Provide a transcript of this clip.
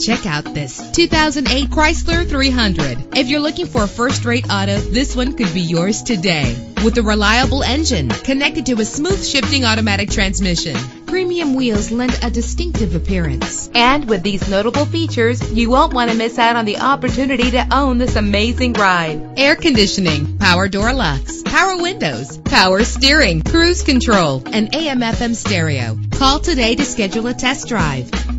Check out this 2008 Chrysler 300. If you're looking for a first-rate auto, this one could be yours today. With a reliable engine connected to a smooth shifting automatic transmission, premium wheels lend a distinctive appearance. And with these notable features, you won't want to miss out on the opportunity to own this amazing ride. Air conditioning, power door locks, power windows, power steering, cruise control, and AM/FM stereo. Call today to schedule a test drive.